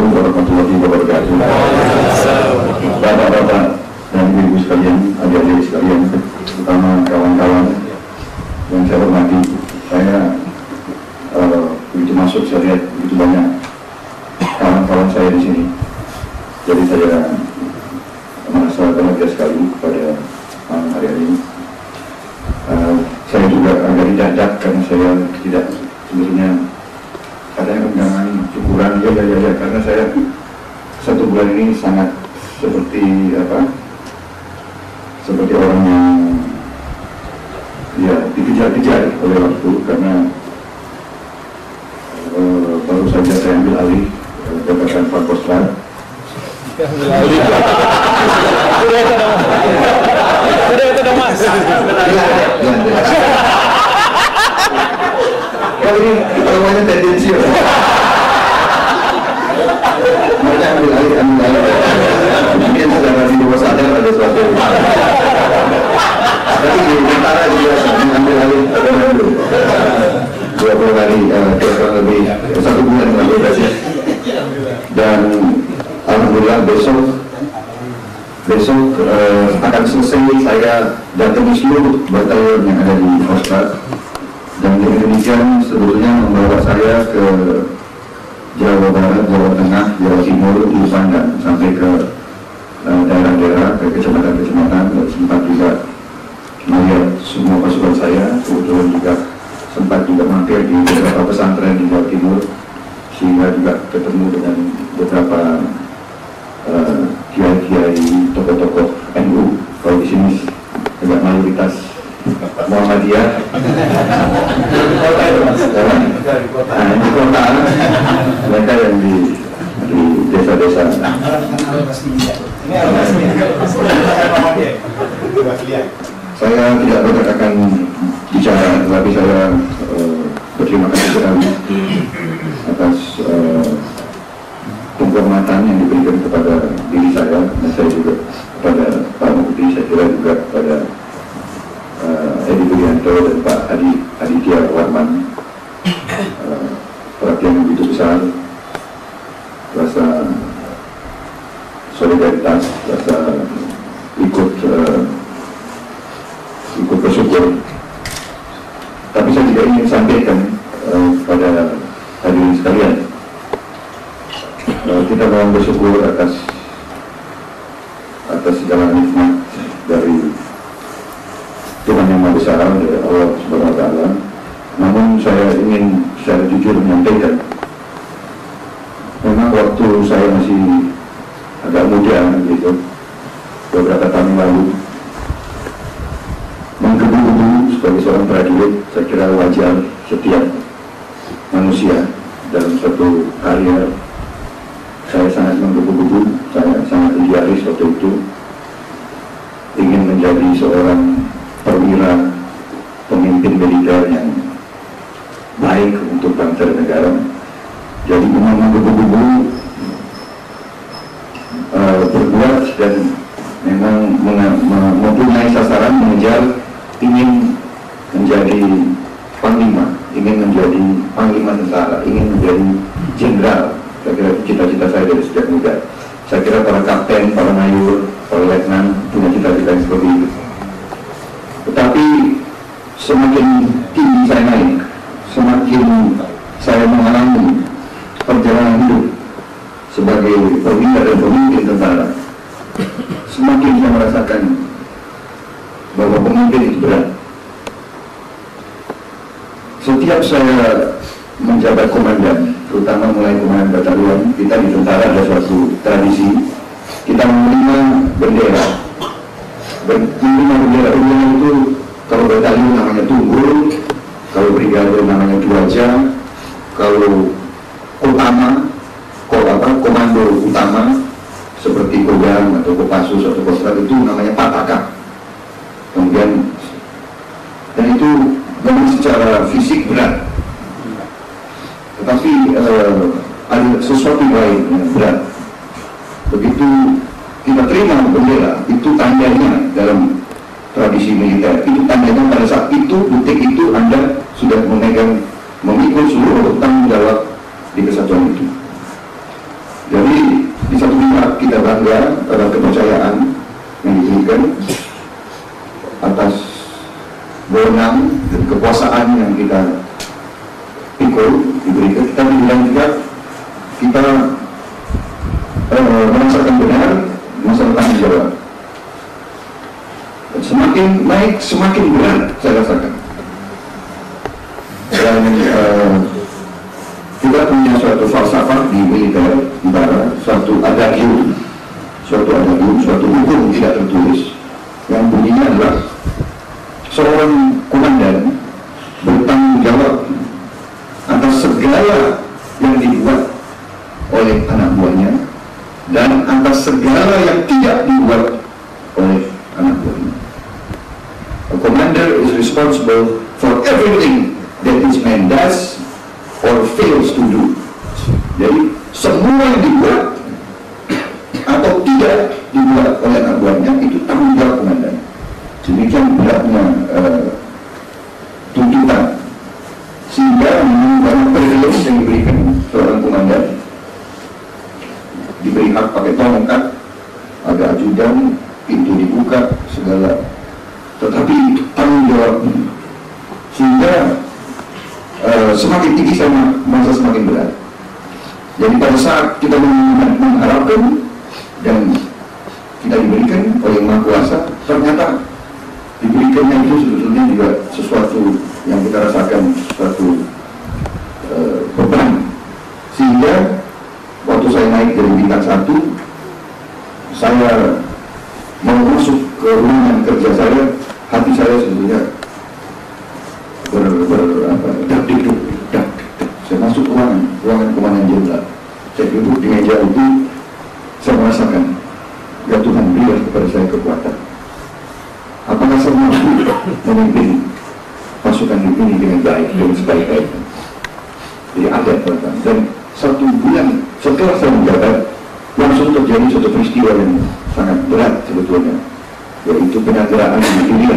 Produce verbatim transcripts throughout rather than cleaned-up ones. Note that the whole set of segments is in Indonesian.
Assalamualaikum warahmatullahi wabarakatuh. Bapak-bapak dan ibu sekalian, adik-adik sekalian, terutama kawan-kawan yang saya hormati, saya uh, begitu masuk saya lihat begitu banyak kawan-kawan saya di sini. Jadi saya merasa bahagia sekali pada malam hari ini. Uh, saya juga agak didadak karena saya tidak sebenarnya katanya undangan syukuran, ya, ya, ya, ya, karena saya satu bulan ini sangat seperti apa, seperti orang yang ya dikejar-kejar oleh waktu, karena uh, baru saja saya ambil alih uh, jabatan Forkostra. Sudah itu dong, sudah itu dong mas. Kalau ini namanya tendensius. Mereka ambil alih, ambil alih. Mungkin secara di bawah sadar ada sesuatu. Tapi di tentara juga ambil alih. Dua puluh hari, kurang lebih satu bulan lalu saja. Dan alhamdulillah besok besok uh, akan selesai saya datang di seluruh batalion yang ada di Kostrad. Dan dengan demikian sebetulnya membawa saya ke Jawa Barat, Jawa Tengah, Jawa Timur, Ulusan, dan sampai ke daerah-daerah, uh, ke kecamatan-kecamatan, dan sempat juga melihat semua pasukan saya. Kebetulan juga sempat juga mampir di beberapa pesantren di Jawa Timur, sehingga juga ketemu dengan beberapa uh, kiai-kiai, tokoh-tokoh N U. Kalau di sini agak mayoritas Muhammadiyah. Nah, di kota, mereka yang di di desa-desa. Saya tidak banyak akan bicara, tetapi saya uh, berterima kasih sekali atas uh, penghormatan yang diberikan kepada diri saya, dan saya juga kepada Pak Mukti, saya kira juga kepada Uh, Edi Budianto dan Pak Adi Aditya Warman. Uh, perhatian yang begitu besar, rasa solidaritas, rasa ikut uh, ikut bersyukur. Tapi saya tidak ingin sampaikan uh, pada hadirin sekalian, uh, kita mohon bersyukur atas atas segala nikmat dari Tuhan yang Maha Besar, dari Allah Subhanahu Wa Taala. Namun saya ingin secara jujur menyampaikan, memang waktu saya masih agak muda, gitu, beberapa tahun lalu, menggebu-gebu sebagai seorang prajurit, saya kira wajar setiap manusia dalam suatu karya. Saya sangat menggebu-gebu, saya sangat idealis waktu itu, ingin menjadi seorang perwira pemimpin militer yang baik untuk bangsa dan negara. Jadi memang menggebu-gebu uh, berbuat dan memang mempunyai sasaran, mengejar, ingin menjadi panglima, ingin menjadi panglima tentara, ingin menjadi jenderal. Saya kira cita-cita saya dari sejak muda. Saya kira para kapten, para mayor, para letnan punya cita-cita yang seperti itu. Tetapi semakin tinggi saya naik, semakin saya mengalami perjalanan hidup sebagai perwira dan pemimpin tentara, semakin saya merasakan bahwa pemimpin itu berat. Setiap saya menjabat komandan, terutama mulai komandan batalion, kita di tentara ada suatu tradisi, kita menerima bendera. Menerima bendera, bendera itu kalau batalion namanya tunggul, kalau brigade namanya duaja, kalau utama, kalau apa, komando utama seperti Kodam atau Kopassus atau Kostrad itu namanya pataka. Kemudian, dan itu memang secara fisik berat, tetapi uh, ada sesuatu lain yang berat. Begitu kita terima bendera, itu tandanya dalam tradisi militer, itu tandanya pada saat itu, detik itu Anda sudah memegang, memikul seluruh tanggung jawab di kesatuan itu. Dan di satu pihak kita bangga atas kepercayaan yang diberikan atas wewenang dan kekuasaan yang kita pikul diberikan, kita bilang juga kita uh, merasakan benar masa tanggung jawab. Semakin naik semakin berat saya rasakan. Dan uh, kita punya suatu falsafah di militer, antara suatu adagium, suatu adagium, suatu hukum tidak tertulis yang bunyinya adalah seorang komandan bertanggung jawab atas segala yang dibuat oleh anak buahnya dan atas segala yang tidak dibuat oleh anak buahnya. A commander is responsible for everything that his man does or fails to do. Jadi semua yang dibuat atau tidak dibuat oleh anak buahnya itu tanggung jawab komandan. Demikian beratnya uh, tuntutan, sehingga banyak privilege yang diberikan seorang komandan, diberi hak pakai tongkat, ada ajudan, pintu dibuka, segala. Tetapi itu tanggung jawab, sehingga uh, semakin tinggi sama masa semakin berat. Jadi pada saat kita mengharapkan dan kita diberikan oleh Yang Maha Kuasa, ternyata diberikannya itu sebetulnya juga sesuatu yang kita rasakan, suatu uh, beban. Sehingga waktu saya naik dari bintang satu, saya mau masuk ke ruangan kerja saya, hati saya sebetulnya ber, ber apa, dak dik duk, dak dik duk. Saya masuk ruangan, ruangan komandan jenderal. Saya duduk di meja itu, saya merasakan, ya Tuhan berikan kepada saya kekuatan. Apakah saya mampu memimpin pasukan ini dengan baik, dengan sebaik-baiknya? Jadi ada perasaan. Dan satu bulan setelah saya menjabat, langsung terjadi suatu peristiwa yang sangat berat sebetulnya, yaitu penyanderaan di Irian.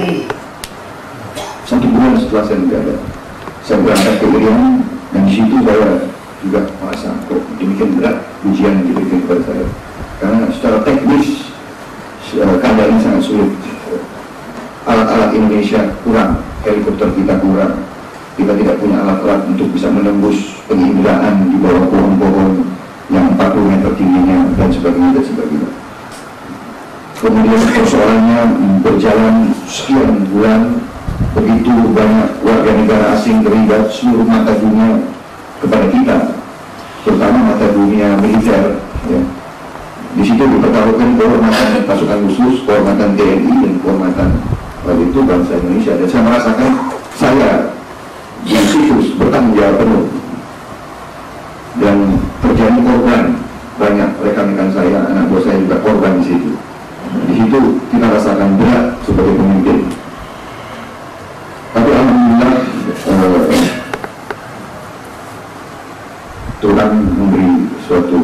Satu bulan setelah saya menjabat, saya berangkat ke Irian, dan di situ saya juga merasa kok demikian berat ujian yang diberikan kepada saya, karena secara teknis keadaannya sangat sulit. Alat-alat Indonesia kurang, helikopter kita kurang, kita tidak punya alat-alat untuk bisa menembus penginderaan di bawah pohon-pohon yang empat puluh meter tingginya dan sebagainya dan sebagainya. Kemudian persoalannya berjalan sekian bulan, begitu banyak warga negara asing terlibat, seluruh mata dunia kepada kita, terutama mata dunia militer. Ya. Di situ dipertaruhkan kehormatan pasukan khusus, kehormatan T N I dan kehormatan waktu itu bangsa Indonesia. Dan saya merasakan saya di situ bertanggung jawab penuh. Dan terjadi korban, banyak rekan-rekan saya, anak buah saya juga korban di situ. Di situ kita rasakan berat sebagai pemimpin. Tapi alhamdulillah eh, Tuhan memberi suatu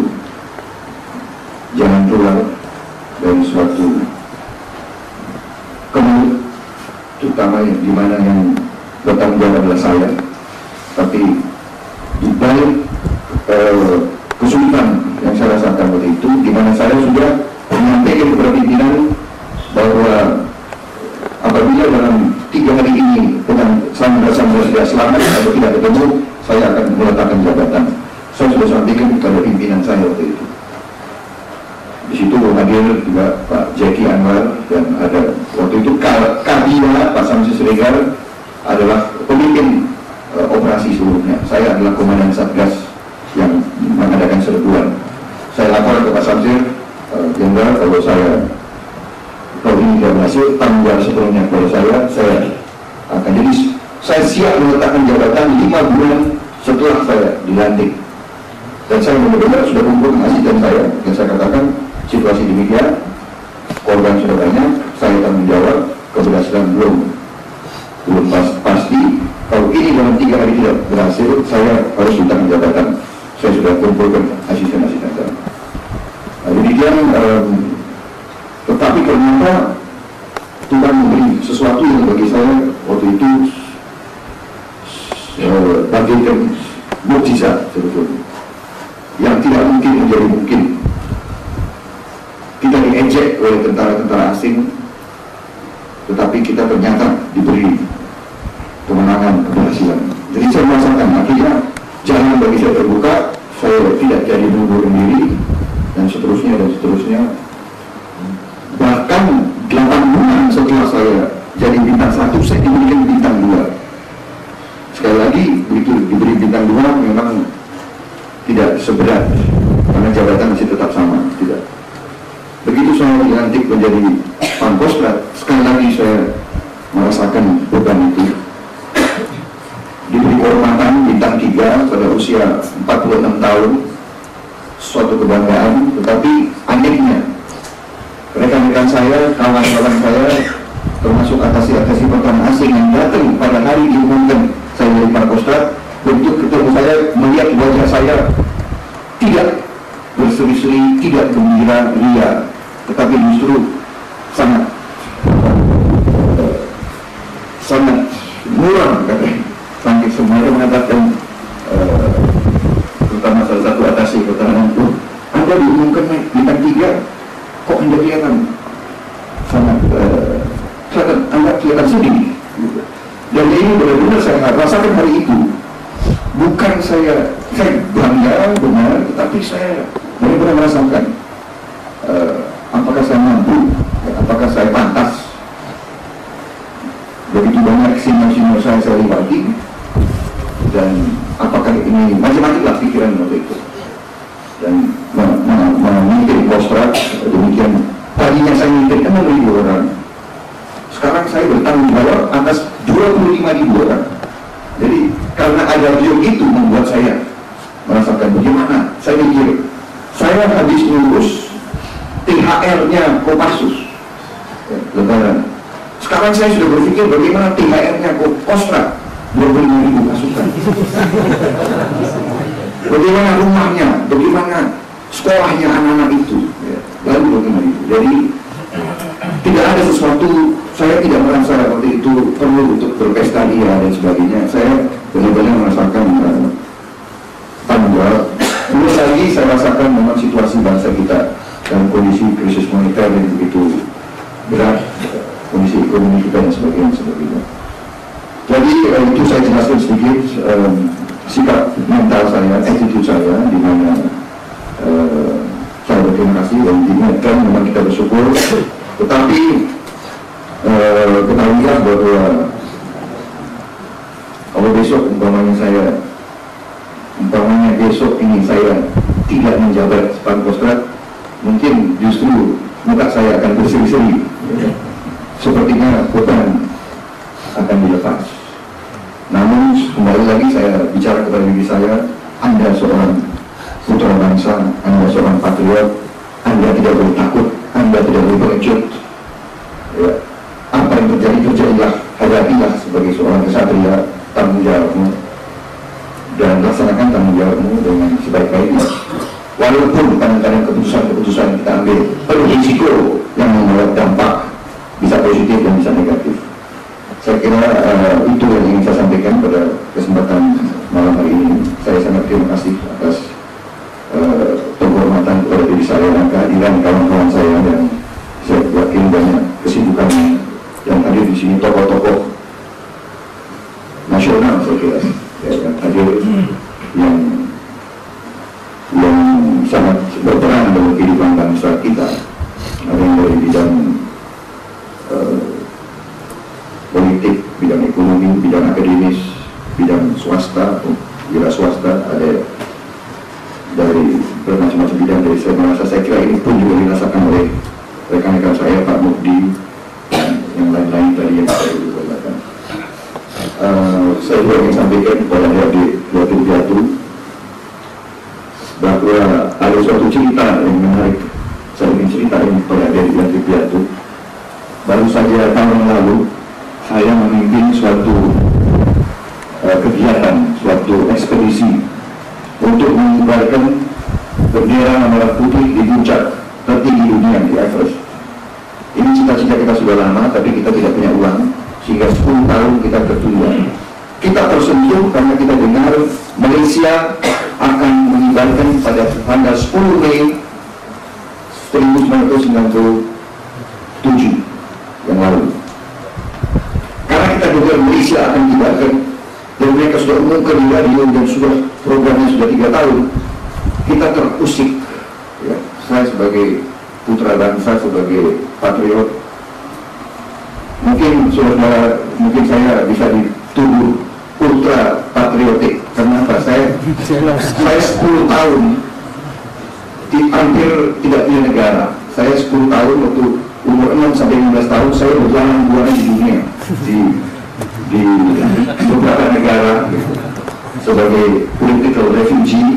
jalan keluar dari suatu kemudian, terutama di mana yang bertanggung jawab adalah saya. Tapi di balik eh, kesulitan yang saya rasakan waktu itu, di mana saya sudah menyampaikan kepada pimpinan bahwa apabila dalam tiga hari ini dengan saya merasa tidak selamat atau tidak ketemu, saya akan meletakkan jabatan. Saya sudah sampaikan kepada pimpinan saya waktu itu. Di situ hadir juga Pak Jeki Anwar, dan ada waktu itu Kabila Pak Samsi Siregar adalah pemimpin uh, operasi seluruhnya. Saya adalah komandan Satgas yang mengadakan serbuan. Saya lapor ke Pak Samsir, Jenderal, uh, kalau saya kalau ini tidak berhasil, tanggung jawab sepenuhnya kepada saya. Saya akan jadi saya siap meletakkan jabatan lima bulan setelah saya dilantik. Dan saya benar-benar sudah kumpul asisten saya, dan saya katakan situasi demikian, korban sudah banyak, saya tanggung jawab, keberhasilan belum belum pas, pasti. Kalau ini dalam tiga hari tidak berhasil, saya harus ditanggung jabatan. Saya sudah kumpulkan asisten-asisten saya. Nah, demikian, um, tetapi ternyata Tuhan memberi sesuatu yang bagi saya waktu itu uh, bagaikan mukjizat sebetulnya, yang tidak mungkin menjadi mungkin diejek oleh tentara-tentara asing, tetapi kita ternyata diberi kemenangan, keberhasilan. Jadi saya merasakan akhirnya jalan bagi saya terbuka, saya tidak jadi mengundur diri, dan seterusnya dan seterusnya. Bahkan delapan bulan setelah saya jadi bintang satu, saya diberikan bintang dua. Sekali lagi, begitu diberi bintang dua memang tidak seberat, karena jabatan masih tetap sama, tidak. Begitu saya dilantik menjadi Pangkostrat, sekali lagi saya merasakan beban itu. Diberi kehormatan bintang tiga pada usia empat puluh enam tahun, suatu kebanggaan. Tetapi anehnya, rekan-rekan saya, kawan-kawan saya, termasuk atasi-atasi pertama asing yang datang pada hari diumumkan saya dari Pangkostrat, bentuk ketemu saya, melihat wajah saya tidak berseri-seri, tidak gembira, ria, tetapi justru sangat sangat muram, katanya. Sampai semuanya mengatakan, uh, terutama salah satu atasi pertahanan itu, Anda diumumkan bintang tiga, kok Anda kelihatan sangat uh, sangat Anda kelihatan sedih. Dan ini benar-benar saya rasakan hari itu. Bukan saya, saya bangga benar, tetapi saya benar-benar merasakan uh, apakah saya mampu, apakah saya pantas. Begitu banyak senior-senior saya saya lewati, dan apakah ini macam-macam lah pikiran waktu itu. Dan memimpin Pangkostrat demikian, tadinya saya mimpin enam ribu orang, sekarang saya bertanggung jawab atas dua puluh lima ribu orang. Jadi karena ada beliau itu membuat saya merasakan bagaimana. Saya mikir, saya habis ngurus T H R-nya Kopassus ya, Lebaran. Sekarang saya sudah berpikir bagaimana T H R-nya Pangkostrat dua puluh lima ribu pasukan. Bagaimana rumahnya, bagaimana sekolahnya anak-anak itu ya, lalu bagaimana itu. Jadi tidak ada sesuatu, saya tidak merasa waktu itu perlu untuk berpesta ria dan sebagainya. Saya benar-benar merasakan uh, tanggung jawab. Terus lagi saya rasakan memang situasi bangsa kita dalam kondisi krisis moneter yang begitu berat, kondisi ekonomi kita dan sebagainya sebagainya. Jadi uh, itu saya jelaskan sedikit um, sikap mental saya, attitude saya, di mana uh, saya berterima kasih dan diingatkan memang kita bersyukur. Tetapi uh, ketahuilah bahwa kalau besok umpamanya saya, umpamanya besok ini saya tidak menjabat Pangkostrat, mungkin justru muka saya akan berseri-seri. Sepertinya beban akan dilepas. Namun kembali lagi saya bicara kepada diri saya, Anda seorang putra bangsa, Anda seorang patriot, Anda tidak boleh takut, Anda tidak boleh pengecut. Ya, apa yang terjadi terjadilah, hadapilah sebagai seorang kesatria tanggung jawabmu dan laksanakan tanggung jawabmu dengan sebaik-baiknya. Walaupun kadang-kadang keputusan-keputusan yang kita ambil penuh risiko yang membawa dampak bisa positif dan bisa negatif. Saya kira uh, itu yang ingin saya sampaikan pada kesempatan malam hari ini. Saya sangat terima kasih atas uh, penghormatan kepada diri saya dan kehadiran kawan-kawan saya, dan saya yakin banyak kesibukan yang hadir di sini, tokoh-tokoh nasional saya kira ya, yang hadir, yang yang sangat berperan dalam kehidupan bangsa kita. Ada yang dari bidang uh, politik, bidang ekonomi, bidang akademis, bidang swasta, wira swasta, ada dari bermacam-macam bidang. Dari saya merasa, saya kira ini pun juga dirasakan oleh rekan-rekan saya, Pak Mukdi dan yang lain-lain tadi yang saya katakan. Uh, saya juga ingin sampaikan kepada adik Yatim Piatu bahwa ada suatu cerita yang menarik. Saya ingin cerita ini kepada adik Yatim Piatu. Baru saja tahun lalu saya memimpin suatu uh, kegiatan, suatu ekspedisi untuk mengibarkan bendera merah putih di puncak tertinggi dunia di Everest. Ini cita-cita kita sudah lama, tapi kita tidak punya uang, sehingga sepuluh tahun kita tertunda. Kita tersentuh karena kita dengar Malaysia akan mengibarkan pada tanggal sepuluh Mei seribu sembilan ratus sembilan puluh tujuh yang lalu. Karena kita dengar Malaysia akan dibuatkan dan mereka sudah umumkan di radio dan sudah programnya sudah tiga tahun, kita terusik. Ya, saya sebagai putra bangsa, sebagai patriot, mungkin saudara, mungkin saya bisa dituduh ultra patriotik. Kenapa? Saya saya sepuluh tahun di, hampir tidak punya negara. Saya sepuluh tahun waktu umur enam sampai lima belas tahun saya berjalan buana di dunia, di di beberapa negara sebagai political refugee.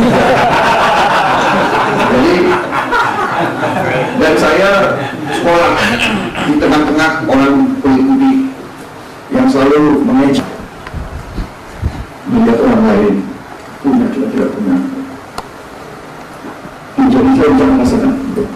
Jadi, dan saya sekolah di tengah-tengah orang politik yang selalu mengejek melihat orang lain punya, kita tidak punya. Jadi saya bisa merasakan.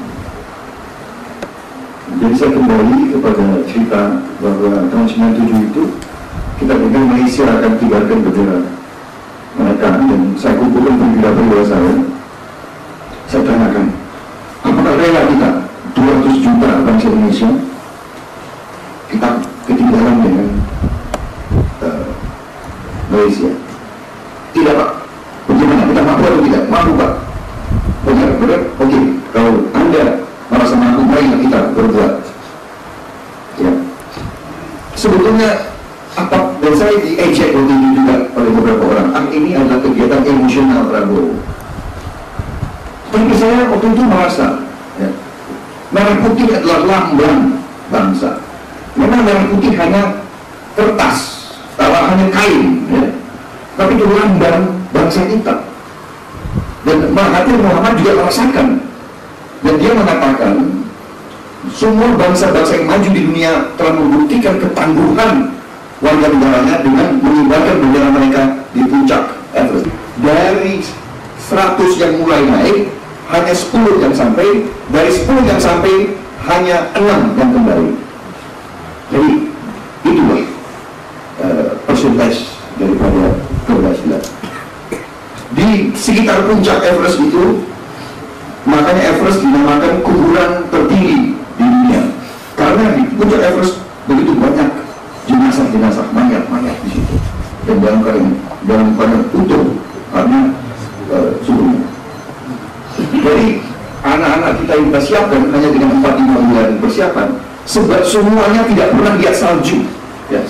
Jadi saya kembali kepada cerita bahwa tahun sembilan puluh tujuh itu kita dengar Malaysia akan kibarkan bendera mereka, dan saya kumpulkan perwira-perwira saya. Saya tanyakan, apakah rela kita dua ratus juta bangsa Indonesia kita ketinggalan dengan uh, Malaysia? Tidak, Pak. Bagaimana? Kita mampu atau tidak? Mampu, Pak. Benar, benar. Oke, kalau Anda merasa mampu, marilah kita berbuat. Ya. Sebetulnya apa? Dan saya diejek waktu itu juga oleh beberapa orang. Ah, ini adalah kegiatan emosional Prabowo. Tapi saya waktu itu merasa, ya, merah putih adalah lambang bangsa. Memang merah putih hanya kertas, atau hanya kain, ya. Tapi itu lambang bangsa kita. Dan Mahathir Muhammad juga merasakan, dan dia mengatakan semua bangsa-bangsa yang maju di dunia telah membuktikan ketangguhan warga negaranya dengan mengibarkan bendera mereka di puncak Everest. Dari seratus yang mulai naik, hanya sepuluh yang sampai, dari sepuluh yang sampai hanya enam yang kembali. Jadi itulah uh, persentase daripada keberhasilan. Di sekitar puncak Everest itu, makanya Everest dinamakan kuburan tertinggi di dunia, karena di puncak Everest begitu banyak jenazah-jenazah mayat-mayat di situ, dan dalam keadaan dalam keadaan utuh karena uh, suhunya. Jadi anak-anak kita yang kita siapkan hanya dengan empat lima bulan persiapan, sebab semuanya tidak pernah lihat salju. Ya.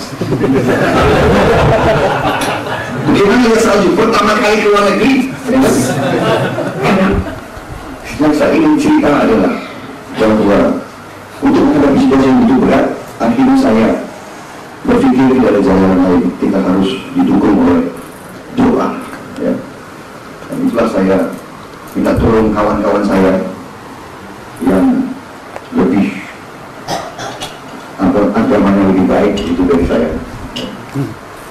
Bagaimana lihat salju? Pertama kali ke luar negeri. Yang saya ingin cerita adalah bahwa untuk menghadapi situasi yang begitu berat, akhirnya saya berpikir tidak ada jalan lain, kita harus didukung oleh doa. Ya. Dan itulah saya minta tolong kawan-kawan saya yang lebih agamanya lebih baik itu dari saya,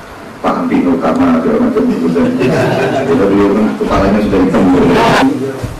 Pak Ampino Kama segala macam itu, dan beliau kan kepalanya sudah hitam.